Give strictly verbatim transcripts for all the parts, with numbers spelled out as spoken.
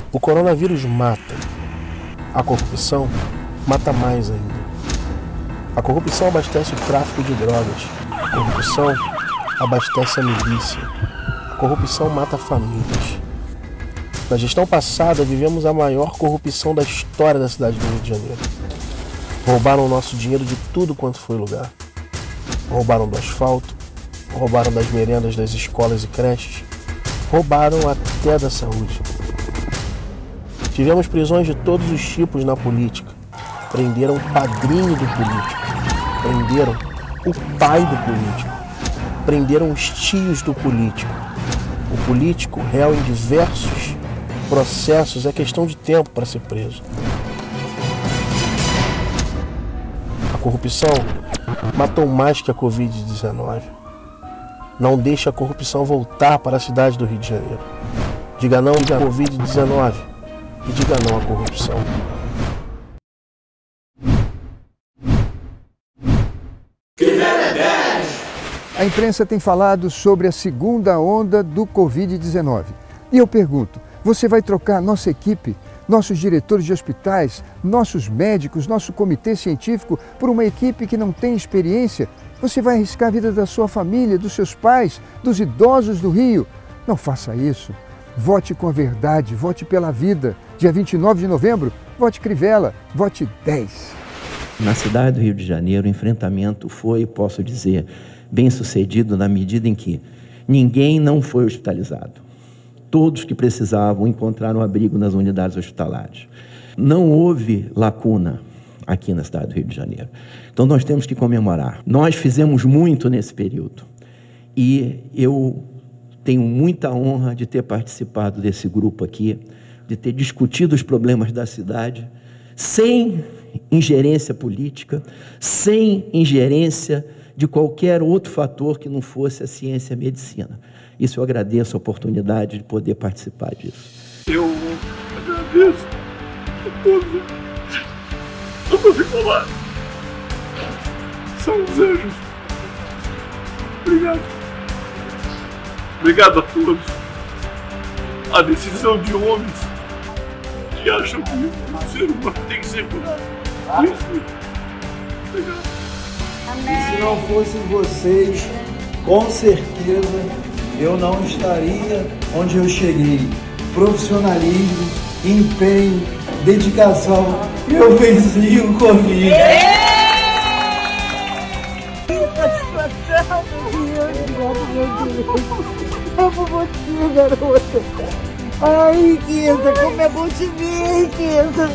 O coronavírus mata. A corrupção mata mais ainda. A corrupção abastece o tráfico de drogas. A corrupção abastece a milícia. A corrupção mata famílias. Na gestão passada, vivemos a maior corrupção da história da cidade do Rio de Janeiro. Roubaram o nosso dinheiro de tudo quanto foi lugar. Roubaram do asfalto, roubaram das merendas das escolas e creches, roubaram até da saúde. Tivemos prisões de todos os tipos na política. Prenderam o padrinho do político. Prenderam o pai do político. Prenderam os tios do político. O político, réu em diversos processos, é questão de tempo para ser preso. A corrupção matou mais que a covid dezenove. Não deixe a corrupção voltar para a cidade do Rio de Janeiro. Diga não à covid dezenove e diga não à corrupção. A imprensa tem falado sobre a segunda onda do covid dezenove. E eu pergunto, você vai trocar nossa equipe, nossos diretores de hospitais, nossos médicos, nosso comitê científico por uma equipe que não tem experiência? Você vai arriscar a vida da sua família, dos seus pais, dos idosos do Rio? Não faça isso. Vote com a verdade, vote pela vida. Dia vinte e nove de novembro, vote Crivella, vote dez. Na cidade do Rio de Janeiro, o enfrentamento foi, posso dizer, bem sucedido na medida em que ninguém não foi hospitalizado. Todos que precisavam encontraram abrigo nas unidades hospitalares. Não houve lacuna aqui na cidade do Rio de Janeiro. Então nós temos que comemorar. Nós fizemos muito nesse período e eu tenho muita honra de ter participado desse grupo aqui, de ter discutido os problemas da cidade sem ingerência política, sem ingerência de qualquer outro fator que não fosse a ciência e a medicina. Isso eu agradeço a oportunidade de poder participar disso. Eu agradeço a todos. Não consigo falar. São os anjos. Obrigado. Obrigado a todos. A decisão de homens que acham que o ser humano tem que ser curado. Isso. Obrigado. E se não fossem vocês, com certeza eu não estaria onde eu cheguei. Profissionalismo, empenho, dedicação. Eu venci o Covid. Amo você, garota. Ai, riqueza, como é bom te ver, riqueza.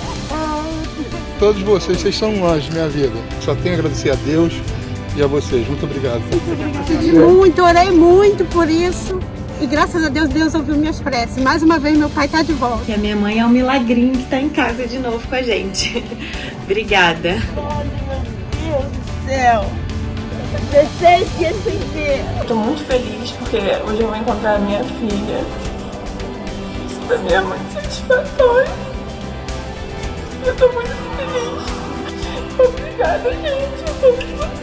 Todos vocês, vocês são um anjo, minha vida. Só tenho a agradecer a Deus e a vocês. Muito obrigado. Pedi muito, orei muito por isso. E graças a Deus, Deus ouviu minhas preces. Mais uma vez, meu pai está de volta. Que a minha mãe é um milagrinho que está em casa de novo com a gente. Obrigada. Ai, meu Deus do céu. dezesseis dias sem ver. Estou muito feliz porque hoje eu vou encontrar a minha filha. Isso para mim é muito satisfatório. Eu estou muito feliz. Obrigada, gente. Eu estou muito feliz.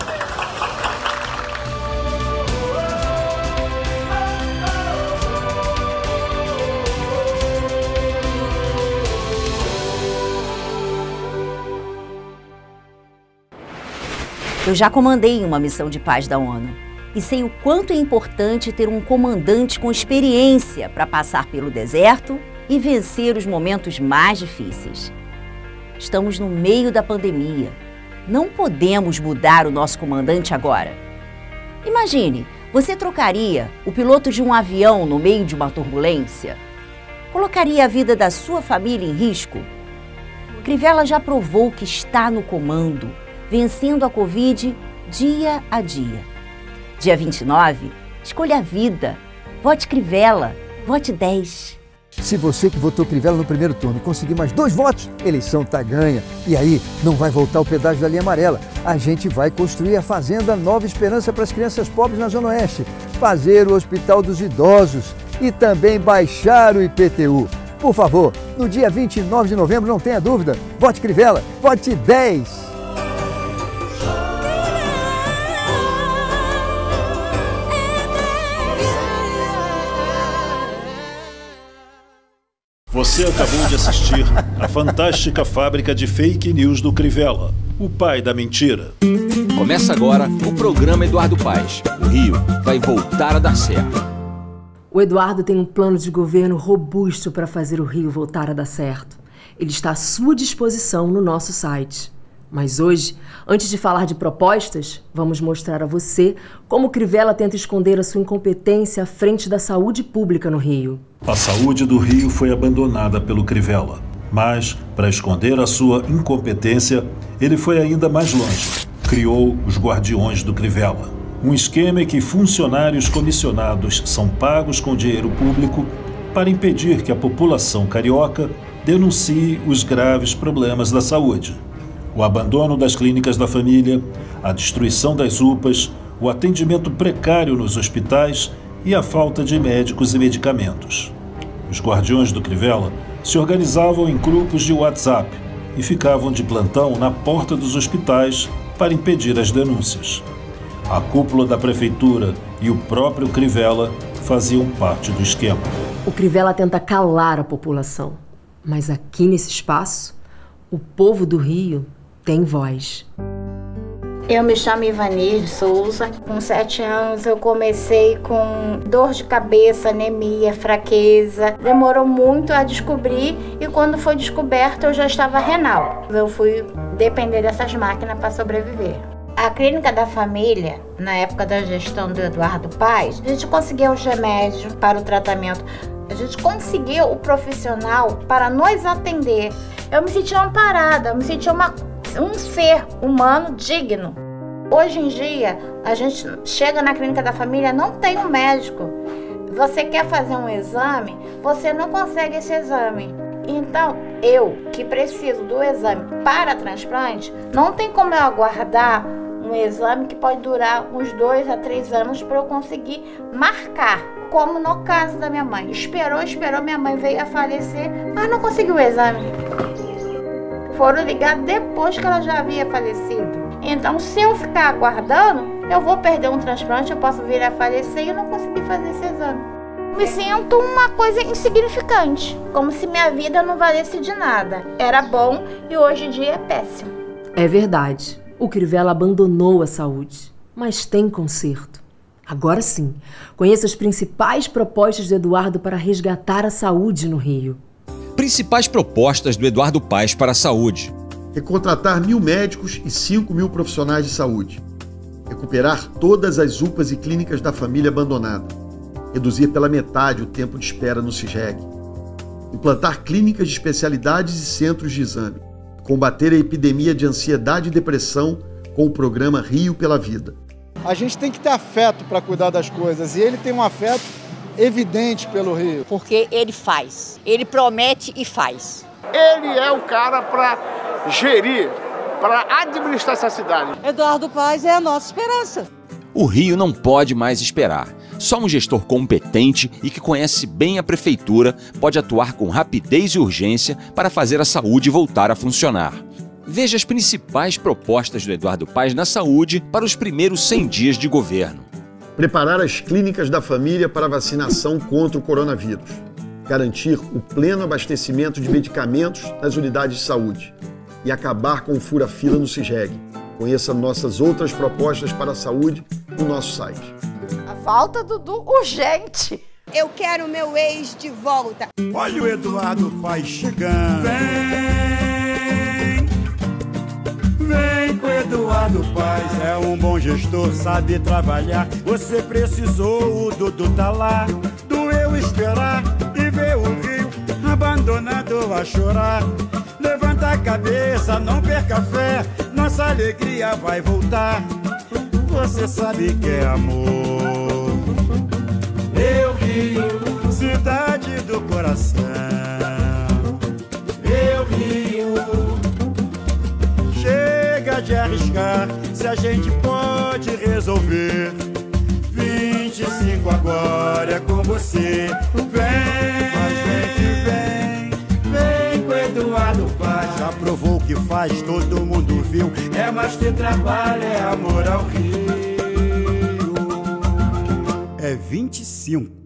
Eu já comandei em uma missão de paz da ONU e sei o quanto é importante ter um comandante com experiência para passar pelo deserto e vencer os momentos mais difíceis. Estamos no meio da pandemia. Não podemos mudar o nosso comandante agora. Imagine, você trocaria o piloto de um avião no meio de uma turbulência? Colocaria a vida da sua família em risco? Crivella já provou que está no comando, vencendo a Covid dia a dia. Dia vinte e nove, escolha a vida. Vote Crivella. Vote dez. Se você que votou Crivella no primeiro turno conseguir mais dois votos, a eleição tá ganha. E aí, não vai voltar o pedágio da linha amarela. A gente vai construir a Fazenda Nova Esperança para as crianças pobres na Zona Oeste, fazer o Hospital dos Idosos e também baixar o I P T U. Por favor, no dia vinte e nove de novembro, não tenha dúvida, vote Crivella, vote dez. Você acabou de assistir a fantástica fábrica de fake news do Crivella, o pai da mentira. Começa agora o programa Eduardo Paes. O Rio vai voltar a dar certo. O Eduardo tem um plano de governo robusto para fazer o Rio voltar a dar certo. Ele está à sua disposição no nosso site. Mas hoje, antes de falar de propostas, vamos mostrar a você como o Crivella tenta esconder a sua incompetência à frente da saúde pública no Rio. A saúde do Rio foi abandonada pelo Crivella. Mas, para esconder a sua incompetência, ele foi ainda mais longe. Criou os Guardiões do Crivella. Um esquema em que funcionários comissionados são pagos com dinheiro público para impedir que a população carioca denuncie os graves problemas da saúde. O abandono das clínicas da família, a destruição das U P As, o atendimento precário nos hospitais e a falta de médicos e medicamentos. Os Guardiões do Crivella se organizavam em grupos de WhatsApp e ficavam de plantão na porta dos hospitais para impedir as denúncias. A cúpula da prefeitura e o próprio Crivella faziam parte do esquema. O Crivella tenta calar a população, mas aqui nesse espaço, o povo do Rio tem voz. Eu me chamo Ivani de Souza. Com sete anos eu comecei com dor de cabeça, anemia, fraqueza. Demorou muito a descobrir e quando foi descoberto eu já estava renal. Eu fui depender dessas máquinas para sobreviver. A clínica da família, na época da gestão do Eduardo Paes, a gente conseguiu os remédios para o tratamento. A gente conseguiu o profissional para nos atender. Eu me sentia amparada, eu me sentia uma... um ser humano digno. Hoje em dia, a gente chega na clínica da família, não tem um médico. Você quer fazer um exame, você não consegue esse exame. Então, eu, que preciso do exame para transplante, não tem como eu aguardar um exame que pode durar uns dois a três anos para eu conseguir marcar. Como no caso da minha mãe. Esperou, esperou, minha mãe veio a falecer, mas não conseguiu o exame. Foram ligar depois que ela já havia falecido. Então, se eu ficar aguardando, eu vou perder um transplante, eu posso vir a falecer e eu não consegui fazer esse exame. Me sinto uma coisa insignificante, como se minha vida não valesse de nada. Era bom e hoje em dia é péssimo. É verdade, o Crivella abandonou a saúde, mas tem conserto. Agora sim, conheça as principais propostas do Eduardo para resgatar a saúde no Rio. Principais propostas do Eduardo Paes para a saúde. Recontratar mil médicos e cinco mil profissionais de saúde. Recuperar todas as U P As e clínicas da família abandonada. Reduzir pela metade o tempo de espera no CISREG. Implantar clínicas de especialidades e centros de exame. Combater a epidemia de ansiedade e depressão com o programa Rio pela Vida. A gente tem que ter afeto para cuidar das coisas e ele tem um afeto evidente pelo Rio. Porque ele faz, ele promete e faz. Ele é o cara para gerir, para administrar essa cidade. Eduardo Paes é a nossa esperança. O Rio não pode mais esperar. Só um gestor competente e que conhece bem a prefeitura pode atuar com rapidez e urgência para fazer a saúde voltar a funcionar. Veja as principais propostas do Eduardo Paes na saúde para os primeiros cem dias de governo. Preparar as clínicas da família para vacinação contra o coronavírus. Garantir o pleno abastecimento de medicamentos nas unidades de saúde. E acabar com o fura-fila no CISREG. Conheça nossas outras propostas para a saúde no nosso site. A volta do Dudu urgente. Eu quero meu ex de volta. Olha o Eduardo Paes chegando. Vem, vem com o Eduardo Paes. É um bom gestor, sabe trabalhar. Você precisou, o Dudu tá lá. Doeu esperar e ver o Rio abandonado a chorar. Levanta a cabeça, não perca fé. Nossa alegria vai voltar. Você sabe que é amor. Eu Rio, cidade do coração. Eu Rio, chega de arriscar. Se a gente pode resolver. vinte e cinco agora é com você. Vem, mas vem que vem. Vem com Eduardo Paes. Já provou que faz, todo mundo viu. É mais que trabalho, é amor ao Rio. É vinte e cinco.